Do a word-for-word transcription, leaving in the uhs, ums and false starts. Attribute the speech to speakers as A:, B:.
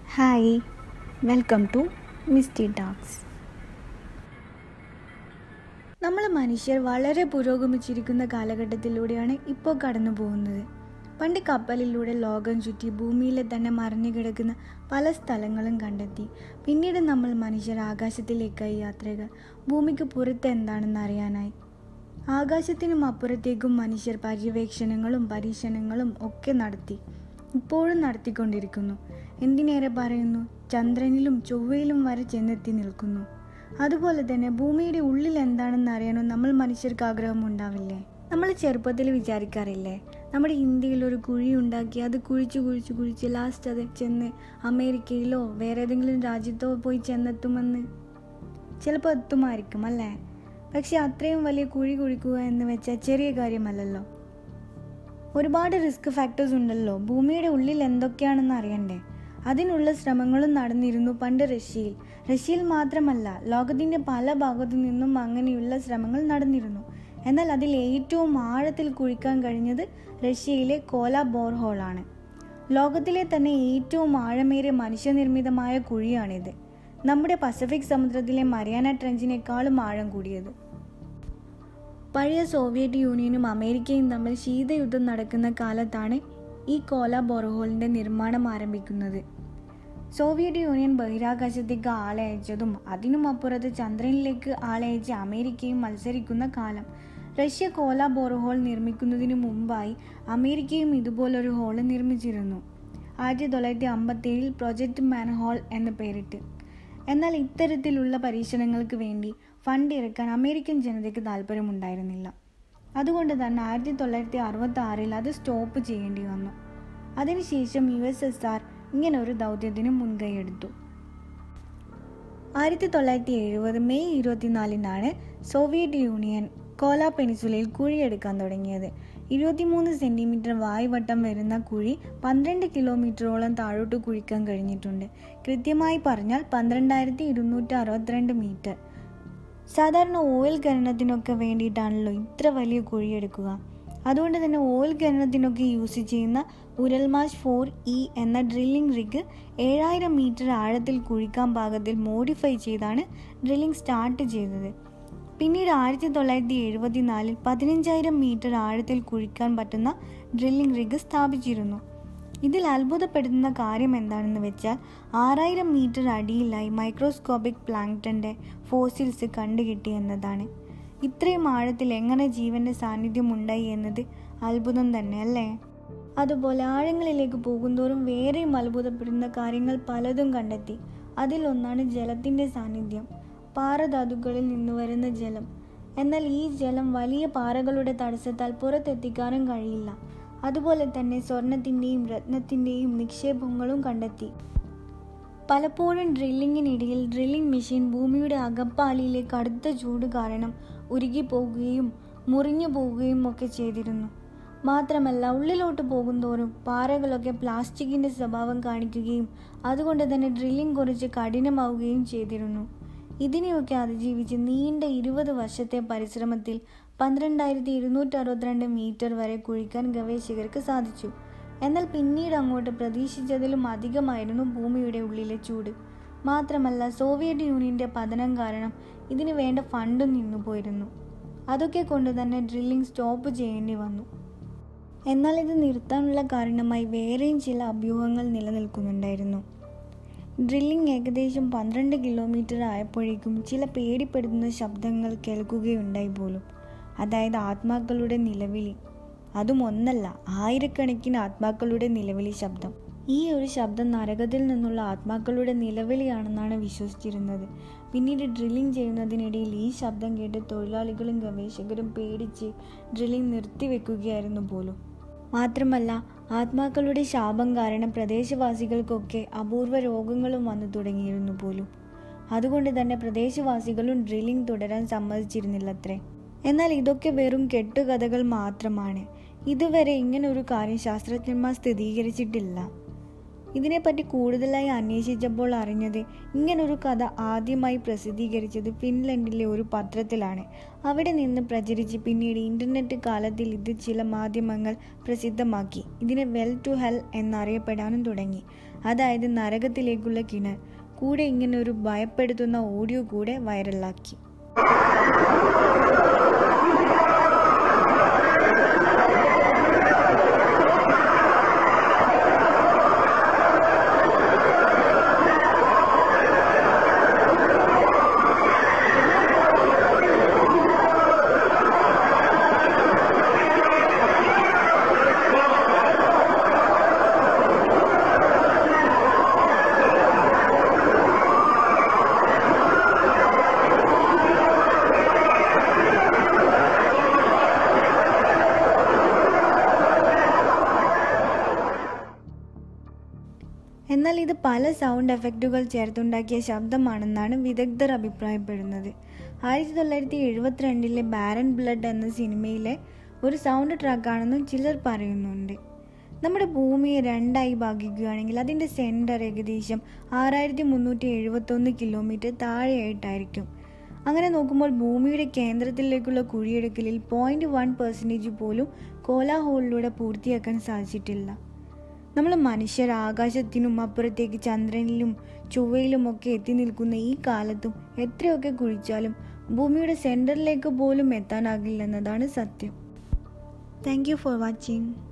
A: Hi, welcome to misty talks. നമ്മൾ മനുഷ്യർ വളരെ പുരോഗമിച്ചിരിക്കുന്ന കാലഘട്ടത്തിലൂടെയാണ് ഇപ്പോൾ കടന്നു പോകുന്നത്. പണ്ട് കപ്പലിലൂടെ ലോകം ചുറ്റി ഭൂമിയിലെ തന്നെ മറിഞ്ഞു കിടക്കുന്ന പല സ്ഥലങ്ങളും കണ്ടെത്തി. പിന്നീട് നമ്മൾ മനുഷ്യർ ആകാശത്തിലേക്കായി യാത്രകൾ, ഭൂമിക്ക് പുറത്ത് എന്താണെന്ന് അറിയാനായി. ആകാശത്തിനും അപ്പുറത്തേക്കും മനുഷ്യർ പര്യവേക്ഷണങ്ങളും പരീക്ഷണങ്ങളും ഒക്കെ നടത്തി, ഇപ്പോഴും നടത്തിക്കൊണ്ടിരിക്കുന്നു. എന്തിനേറെ പറയുന്നു, ചന്ദ്രനിലും ചൊവ്വയിലും വരെ ചെന്നെത്തി നിൽക്കുന്നു. അതുപോലെ തന്നെ ഭൂമിയുടെ ഉള്ളിൽ എന്താണെന്ന് അറിയാനോ നമ്മൾ മനുഷ്യർക്ക് ആഗ്രഹം ഉണ്ടാവില്ലേ? നമ്മൾ ചെറുപ്പത്തിൽ വിചാരിക്കാറില്ലേ, നമ്മുടെ ഇന്ത്യയിൽ ഒരു കുഴി ഉണ്ടാക്കി അത് കുഴിച്ച് കുഴിച്ച് കുഴിച്ച് ലാസ്റ്റ് അത് ചെന്ന് അമേരിക്കയിലോ വേറെ ഏതെങ്കിലും രാജ്യത്തോ പോയി ചെന്നെത്തുമെന്ന്? ചിലപ്പോൾ എത്തുമായിരിക്കും അല്ലേ? പക്ഷെ അത്രയും വലിയ കുഴി കുഴിക്കുക എന്ന് വെച്ചാൽ ചെറിയ കാര്യമല്ലല്ലോ. ഒരുപാട് റിസ്ക് ഫാക്ടേഴ്സ് ഉണ്ടല്ലോ. ഭൂമിയുടെ ഉള്ളിൽ എന്തൊക്കെയാണെന്ന് അറിയണ്ടേ? അതിനുള്ള ശ്രമങ്ങളും നടന്നിരുന്നു പണ്ട് റഷ്യയിൽ. റഷ്യയിൽ മാത്രമല്ല, ലോകത്തിൻ്റെ പല ഭാഗത്തു നിന്നും അങ്ങനെയുള്ള ശ്രമങ്ങൾ നടന്നിരുന്നു. എന്നാൽ അതിൽ ഏറ്റവും ആഴത്തിൽ കുഴിക്കാൻ കഴിഞ്ഞത് റഷ്യയിലെ കോല ബോർഹോളാണ്. ലോകത്തിലെ തന്നെ ഏറ്റവും ആഴമേറിയ മനുഷ്യനിർമ്മിതമായ കുഴിയാണിത്. നമ്മുടെ പസഫിക് സമുദ്രത്തിലെ മരിയാന ട്രെഞ്ചിനേക്കാളും ആഴം കൂടിയത്. പഴയ സോവിയറ്റ് യൂണിയനും അമേരിക്കയും തമ്മിൽ ശീതയുദ്ധം നടക്കുന്ന കാലത്താണ് ഈ കോല ബോർഹോളിൻ്റെ നിർമ്മാണം ആരംഭിക്കുന്നത്. സോവിയറ്റ് യൂണിയൻ ബഹിരാകാശത്തേക്ക് ആളെ അയച്ചതും അതിനും അപ്പുറത്ത് ചന്ദ്രനിലേക്ക് ആളെ അയച്ച് അമേരിക്കയും മത്സരിക്കുന്ന കാലം. റഷ്യ കോല ബോർഹോൾ നിർമ്മിക്കുന്നതിന് മുമ്പായി അമേരിക്കയും ഇതുപോലൊരു ഹോൾ നിർമ്മിച്ചിരുന്നു, ആയിരത്തി തൊള്ളായിരത്തി അമ്പത്തി ഏഴിൽ പ്രൊജക്ട് മാൻഹോൾ എന്ന് പേരിട്ട്. എന്നാൽ ഇത്തരത്തിലുള്ള പരീക്ഷണങ്ങൾക്ക് വേണ്ടി ഫണ്ട് ഇറക്കാൻ അമേരിക്കൻ ജനതയ്ക്ക് താല്പര്യമുണ്ടായിരുന്നില്ല. അതുകൊണ്ട് തന്നെ ആയിരത്തി തൊള്ളായിരത്തി അറുപത്തി ആറിൽ അത് സ്റ്റോപ്പ് ചെയ്യേണ്ടി വന്നു. അതിനുശേഷം യു എസ് എസ് ആർ ഇങ്ങനെ ഒരു ദൗത്യത്തിന് മുൻകൈയെടുത്തു. ആയിരത്തി തൊള്ളായിരത്തി എഴുപത് മെയ് ഇരുപത്തിനാലിനാണ് സോവിയറ്റ് യൂണിയൻ കോല പെനിസുലയിൽ കുഴിയെടുക്കാൻ തുടങ്ങിയത്. ഇരുപത്തിമൂന്ന് സെന്റിമീറ്റർ വായുവട്ടം വരുന്ന കുഴി പന്ത്രണ്ട് കിലോമീറ്ററോളം താഴോട്ട് കുഴിക്കാൻ കഴിഞ്ഞിട്ടുണ്ട്. കൃത്യമായി പറഞ്ഞാൽ പന്ത്രണ്ടായിരത്തി ഇരുന്നൂറ്റി അറുപത്തിരണ്ട് മീറ്റർ. സാധാരണ ഓയിൽ ഖനനത്തിനൊക്കെ വേണ്ടിയിട്ടാണല്ലോ ഇത്ര വലിയ കുഴിയെടുക്കുക. അതുകൊണ്ട് തന്നെ ഓയിൽ ഖനനത്തിനൊക്കെ യൂസ് ചെയ്യുന്ന ഉരൽമാഷ് ഫോർ ഇ എന്ന ഡ്രില്ലിംഗ് റിഗ് ഏഴായിരം മീറ്റർ ആഴത്തിൽ കുഴിക്കാൻ പാകത്തിൽ മോഡിഫൈ ചെയ്താണ് ഡ്രില്ലിംഗ് സ്റ്റാർട്ട് ചെയ്തത്. പിന്നീട് ആയിരത്തി തൊള്ളായിരത്തി എഴുപത്തി നാലിൽ പതിനഞ്ചായിരം മീറ്റർ ആഴത്തിൽ കുഴിക്കാൻ പറ്റുന്ന ഡ്രില്ലിംഗ് റിഗ് സ്ഥാപിച്ചിരുന്നു. ഇതിൽ അത്ഭുതപ്പെടുത്തുന്ന കാര്യം എന്താണെന്ന് വെച്ചാൽ ആറായിരം മീറ്റർ അടിയിലായി മൈക്രോസ്കോപ്പിക് പ്ലാങ്ക്ടന്റെ ഫോസിൽസ് കണ്ടുകിട്ടി എന്നതാണ്. ഇത്രയും ആഴത്തിൽ എങ്ങനെ ജീവന്റെ സാന്നിധ്യം ഉണ്ടായി എന്നത് അത്ഭുതം തന്നെ അല്ലേ? അതുപോലെ ആഴങ്ങളിലേക്ക് പോകുന്തോറും വേറെയും അത്ഭുതപ്പെടുന്ന കാര്യങ്ങൾ പലതും കണ്ടെത്തി. അതിലൊന്നാണ് ജലത്തിന്റെ സാന്നിധ്യം. പാറധാതുക്കളിൽ നിന്ന് വരുന്ന ജലം. എന്നാൽ ഈ ജലം വലിയ പാറകളുടെ തടസ്സത്താൽ പുറത്തെത്തിക്കാനും കഴിയില്ല. അതുപോലെ തന്നെ സ്വർണത്തിൻ്റെയും രത്നത്തിൻ്റെയും നിക്ഷേപങ്ങളും കണ്ടെത്തി. പലപ്പോഴും ഡ്രില്ലിങ്ങിനിടയിൽ ഡ്രില്ലിംഗ് മെഷീൻ ഭൂമിയുടെ അകപ്പാളിയിലെ കടുത്ത ചൂട് കാരണം ഉരുകിപ്പോകുകയും മുറിഞ്ഞു പോവുകയും ഒക്കെ ചെയ്തിരുന്നു. മാത്രമല്ല, ഉള്ളിലോട്ട് പോകുന്തോറും പാറകളൊക്കെ പ്ലാസ്റ്റിക്കിൻ്റെ സ്വഭാവം കാണിക്കുകയും അതുകൊണ്ട് തന്നെ ഡ്രില്ലിംഗ് കുറച്ച് കഠിനമാവുകയും ചെയ്തിരുന്നു. ഇതിനെയൊക്കെ അതിജീവിച്ച് നീണ്ട ഇരുപത് വർഷത്തെ പരിശ്രമത്തിൽ പന്ത്രണ്ടായിരത്തി ഇരുന്നൂറ്റി അറുപത്തിരണ്ട് മീറ്റർ വരെ കുഴിക്കാൻ ഗവേഷകർക്ക് സാധിച്ചു. എന്നാൽ പിന്നീട് അങ്ങോട്ട് പ്രതീക്ഷിച്ചതിലും അധികമായിരുന്നു ഭൂമിയുടെ ഉള്ളിലെ ചൂട്. മാത്രമല്ല, സോവിയറ്റ് യൂണിയന്റെ പതനം കാരണം ഇതിന് വേണ്ട ഫണ്ടും നിന്നുപോയിരുന്നു. അതൊക്കെ കൊണ്ട് തന്നെ ഡ്രില്ലിംഗ് സ്റ്റോപ്പ് ചെയ്യേണ്ടി വന്നു. എന്നാൽ ഇത് നിർത്താനുള്ള കാരണമായി വേറെയും ചില അഭ്യൂഹങ്ങൾ നിലനിൽക്കുന്നുണ്ടായിരുന്നു. ഡ്രില്ലിംഗ് ഏകദേശം പന്ത്രണ്ട് കിലോമീറ്റർ ആയപ്പോഴേക്കും ചില പേടിപ്പെടുത്തുന്ന ശബ്ദങ്ങൾ കേൾക്കുകയുണ്ടായി പോലും. അതായത് ആത്മാക്കളുടെ നിലവിളി. അതും ഒന്നല്ല, ആയിരക്കണക്കിന് ആത്മാക്കളുടെ നിലവിളി ശബ്ദം. ഈ ഒരു ശബ്ദം നരകത്തിൽ നിന്നുള്ള ആത്മാക്കളുടെ നിലവിളിയാണെന്നാണ് വിശ്വസിച്ചിരുന്നത്. പിന്നീട് ഡ്രില്ലിംഗ് ചെയ്യുന്നതിനിടയിൽ ഈ ശബ്ദം കേട്ട് തൊഴിലാളികളും ഗവേഷകരും പേടിച്ച് ഡ്രില്ലിംഗ് നിർത്തിവെക്കുകയായിരുന്നു പോലും. മാത്രമല്ല, ആത്മാക്കളുടെ ശാപം കാരണം പ്രദേശവാസികൾക്കൊക്കെ അപൂർവ രോഗങ്ങളും വന്നു തുടങ്ങിയിരുന്നു പോലും. അതുകൊണ്ട് തന്നെ പ്രദേശവാസികളും ഡ്രില്ലിംഗ് തുടരാൻ സമ്മതിച്ചിരുന്നില്ലത്രേ. എന്നാൽ ഇതൊക്കെ വെറും കെട്ടുകഥകൾ മാത്രമാണ്. ഇതുവരെ ഇങ്ങനെ ഒരു കാര്യം ശാസ്ത്രജ്ഞന്മാർ സ്ഥിരീകരിച്ചിട്ടില്ല. ഇതിനെപ്പറ്റി കൂടുതലായി അന്വേഷിച്ചപ്പോൾ അറിഞ്ഞത് ഇങ്ങനൊരു കഥ ആദ്യമായി പ്രസിദ്ധീകരിച്ചത് ഫിൻലൻഡിലെ ഒരു പത്രത്തിലാണ്. അവിടെ നിന്ന് പ്രചരിച്ച് പിന്നീട് ഇൻ്റർനെറ്റ് കാലത്തിൽ ഇത് ചില മാധ്യമങ്ങൾ പ്രസിദ്ധമാക്കി. ഇതിനെ വെൽ ടു ഹെൽ എന്നറിയപ്പെടാനും തുടങ്ങി, അതായത് നരകത്തിലേക്കുള്ള കിണർ. കൂടെ ഇങ്ങനെ ഒരു ഭയപ്പെടുത്തുന്ന ഓഡിയോ കൂടെ വൈറലാക്കി. എന്നാൽ ഇത് പല സൗണ്ട് എഫക്റ്റുകൾ ചേർത്തുണ്ടാക്കിയ ശബ്ദമാണെന്നാണ് വിദഗ്ധർ അഭിപ്രായപ്പെടുന്നത്. ആയിരത്തി തൊള്ളായിരത്തി എഴുപത്തിരണ്ടിലെ ബാരൻ ബ്ലഡ് എന്ന സിനിമയിലെ ഒരു സൗണ്ട് ട്രാക്കാണെന്നും ചിലർ പറയുന്നുണ്ട്. നമ്മുടെ ഭൂമിയെ രണ്ടായി ഭാഗിക്കുകയാണെങ്കിൽ അതിൻ്റെ സെൻറ്റർ ഏകദേശം ആറായിരത്തി മുന്നൂറ്റി എഴുപത്തൊന്ന് കിലോമീറ്റർ താഴെയായിട്ടായിരിക്കും. അങ്ങനെ നോക്കുമ്പോൾ ഭൂമിയുടെ കേന്ദ്രത്തിലേക്കുള്ള കുഴിയെടുക്കലിൽ പോയിൻറ്റ് വൺ പെർസെൻറ്റേജ് പോലും കോല ഹോളിലൂടെ പൂർത്തിയാക്കാൻ സാധിച്ചിട്ടില്ല. നമ്മൾ മനുഷ്യർ ആകാശത്തിനും അപ്പുറത്തേക്ക് ചന്ദ്രനിലും ചൊവ്വയിലുമൊക്കെ എത്തി നിൽക്കുന്ന ഈ കാലത്തും എത്രയൊക്കെ കുഴിച്ചാലും ഭൂമിയുടെ സെൻറ്ററിലേക്ക് പോലും എത്താനാകില്ലെന്നതാണ് സത്യം. Thank you for watching.